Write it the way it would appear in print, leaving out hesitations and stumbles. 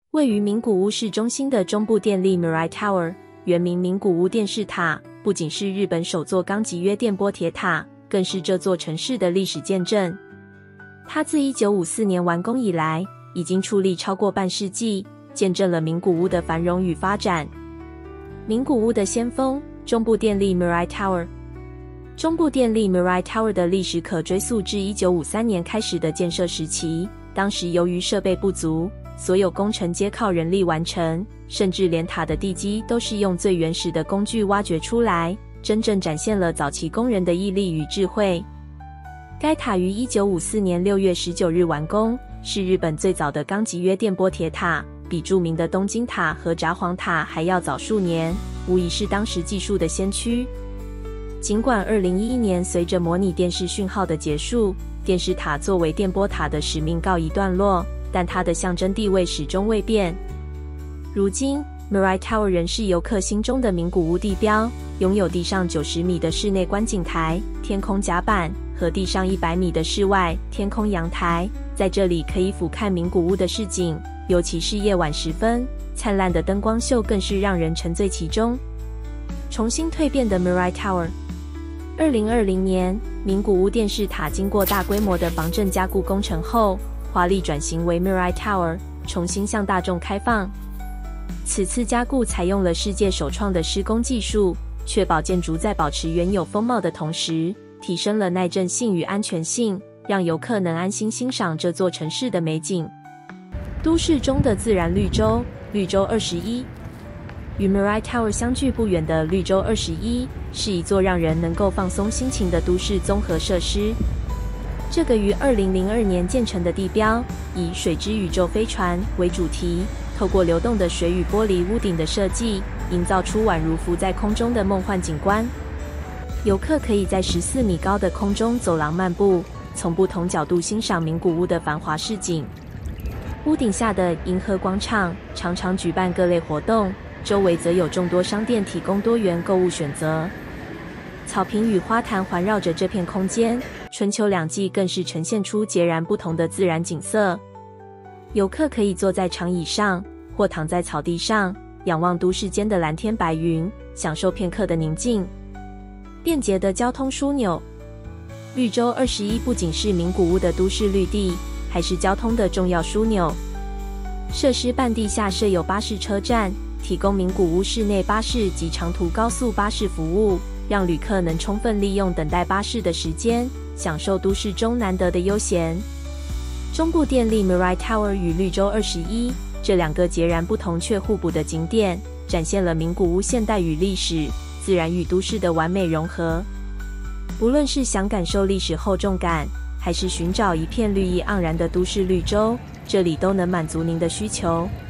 位于名古屋市中心的中部电力 Mirai Tower， 原名名古屋电视塔，不仅是日本首座钢级约电波铁塔，更是这座城市的历史见证。它自1954年完工以来，已经矗立超过半世纪，见证了名古屋的繁荣与发展。名古屋的先锋，中部电力 Mirai Tower。中部电力 Mirai Tower 的历史可追溯至1953年开始的建设时期，当时由于设备不足，所有工程皆靠人力完成，甚至连塔的地基都是用最原始的工具挖掘出来，真正展现了早期工人的毅力与智慧。该塔于1954年6月19日完工，是日本最早的钢级约电波铁塔，比著名的东京塔和札幌塔还要早数年，无疑是当时技术的先驱。尽管2011年随着模拟电视讯号的结束，电视塔作为电波塔的使命告一段落，但它的象征地位始终未变。如今 Mirai Tower 仍是游客心中的名古屋地标，拥有地上90米的室内观景台、天空甲板和地上100米的室外天空阳台，在这里可以俯瞰名古屋的市景，尤其是夜晚时分，灿烂的灯光秀更是让人沉醉其中。重新蜕变的 Mirai Tower。 2020年，名古屋电视塔经过大规模的防震加固工程后，华丽转型为 Mirai Tower， 重新向大众开放。此次加固采用了世界首创的施工技术，确保建筑在保持原有风貌的同时，提升了耐震性与安全性，让游客能安心欣赏这座城市的美景。都市中的自然绿洲，绿洲21。与 Mirai Tower 相距不远的绿洲21，是一座让人能够放松心情的都市综合设施。这个于2002年建成的地标，以水之宇宙飞船为主题，透过流动的水与玻璃屋顶的设计，营造出宛如浮在空中的梦幻景观。游客可以在14米高的空中走廊漫步，从不同角度欣赏名古屋的繁华市景。屋顶下的银河广场常常举办各类活动，周围则有众多商店提供多元购物选择。草坪与花坛环绕着这片空间，春秋两季更是呈现出截然不同的自然景色。游客可以坐在长椅上，或躺在草地上，仰望都市间的蓝天白云，享受片刻的宁静。便捷的交通枢纽，绿洲21不仅是名古屋的都市绿地，还是交通的重要枢纽。设施半地下设有巴士车站，提供名古屋市内巴士及长途高速巴士服务，让旅客能充分利用等待巴士的时间，享受都市中难得的悠闲。中部电力 Mirai Tower 与绿洲21这两个截然不同却互补的景点，展现了名古屋现代与历史、自然与都市的完美融合。不论是想感受历史厚重感，还是寻找一片绿意盎然的都市绿洲，这里都能满足您的需求。